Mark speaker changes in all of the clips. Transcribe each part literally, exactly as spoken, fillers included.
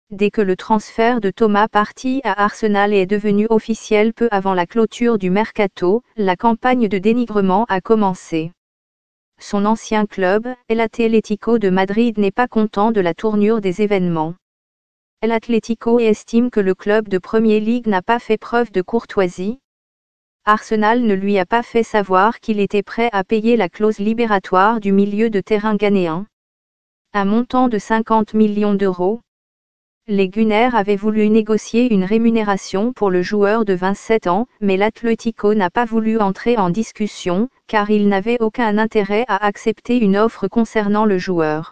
Speaker 1: Dès que le transfert de Thomas Partey à Arsenal est devenu officiel peu avant la clôture du mercato, la campagne de dénigrement a commencé. Son ancien club, El Atlético de Madrid, n'est pas content de la tournure des événements. El Atlético estime que le club de Premier League n'a pas fait preuve de courtoisie. Arsenal ne lui a pas fait savoir qu'il était prêt à payer la clause libératoire du milieu de terrain ghanéen. Un montant de cinquante millions d'euros. Les Gunners avaient voulu négocier une rémunération pour le joueur de vingt-sept ans, mais l'Atlético n'a pas voulu entrer en discussion, car il n'avait aucun intérêt à accepter une offre concernant le joueur.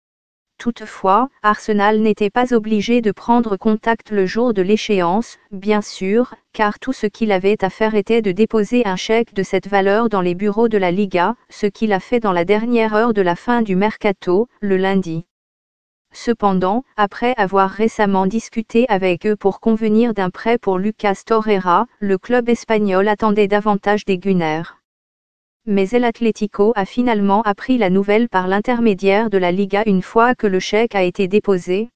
Speaker 1: Toutefois, Arsenal n'était pas obligé de prendre contact le jour de l'échéance, bien sûr, car tout ce qu'il avait à faire était de déposer un chèque de cette valeur dans les bureaux de la Liga, ce qu'il a fait dans la dernière heure de la fin du mercato, le lundi. Cependant, après avoir récemment discuté avec eux pour convenir d'un prêt pour Lucas Torreira, le club espagnol attendait davantage des Gunners. Mais El Atlético a finalement appris la nouvelle par l'intermédiaire de la Liga une fois que le chèque a été déposé.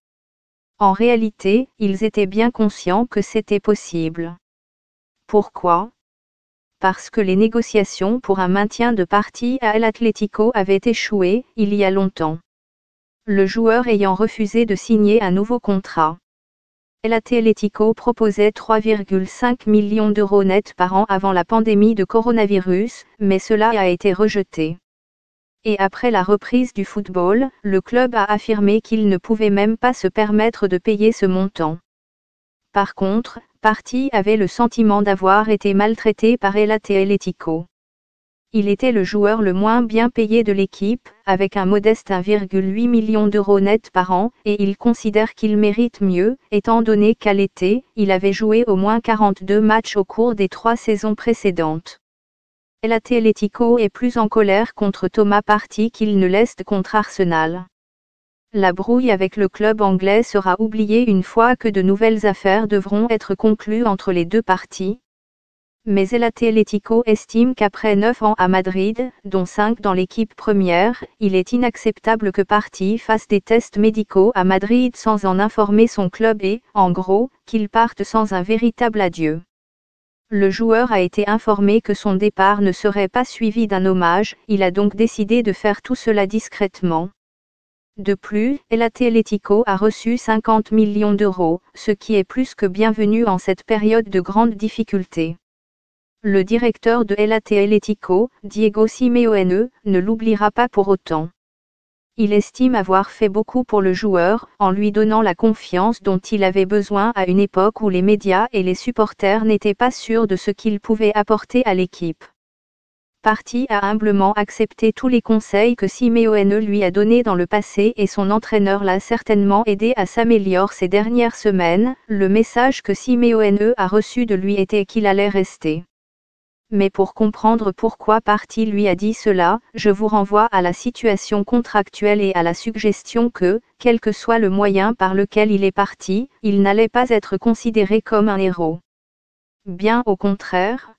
Speaker 1: En réalité, ils étaient bien conscients que c'était possible. Pourquoi ? Parce que les négociations pour un maintien de Partey à El Atlético avaient échoué, il y a longtemps. Le joueur ayant refusé de signer un nouveau contrat. El Atlético proposait trois virgule cinq millions d'euros nets par an avant la pandémie de coronavirus, mais cela a été rejeté. Et après la reprise du football, le club a affirmé qu'il ne pouvait même pas se permettre de payer ce montant. Par contre, Partey avait le sentiment d'avoir été maltraité par El Atlético. Il était le joueur le moins bien payé de l'équipe, avec un modeste un virgule huit millions d'euros net par an, et il considère qu'il mérite mieux, étant donné qu'à l'été, il avait joué au moins quarante-deux matchs au cours des trois saisons précédentes. El Atlético est plus en colère contre Thomas Partey qu'il ne l'est contre Arsenal. La brouille avec le club anglais sera oubliée une fois que de nouvelles affaires devront être conclues entre les deux parties. Mais El Atlético estime qu'après neuf ans à Madrid, dont cinq dans l'équipe première, il est inacceptable que Partey fasse des tests médicaux à Madrid sans en informer son club et, en gros, qu'il parte sans un véritable adieu. Le joueur a été informé que son départ ne serait pas suivi d'un hommage, il a donc décidé de faire tout cela discrètement. De plus, El Atlético a reçu cinquante millions d'euros, ce qui est plus que bienvenu en cette période de grande difficulté. Le directeur de El Atlético, Diego Simeone, ne l'oubliera pas pour autant. Il estime avoir fait beaucoup pour le joueur, en lui donnant la confiance dont il avait besoin à une époque où les médias et les supporters n'étaient pas sûrs de ce qu'il pouvait apporter à l'équipe. Partey a humblement accepté tous les conseils que Simeone lui a donnés dans le passé et son entraîneur l'a certainement aidé à s'améliorer ces dernières semaines. Le message que Simeone a reçu de lui était qu'il allait rester. Mais pour comprendre pourquoi Partey lui a dit cela, je vous renvoie à la situation contractuelle et à la suggestion que, quel que soit le moyen par lequel il est parti, il n'allait pas être considéré comme un héros. Bien au contraire,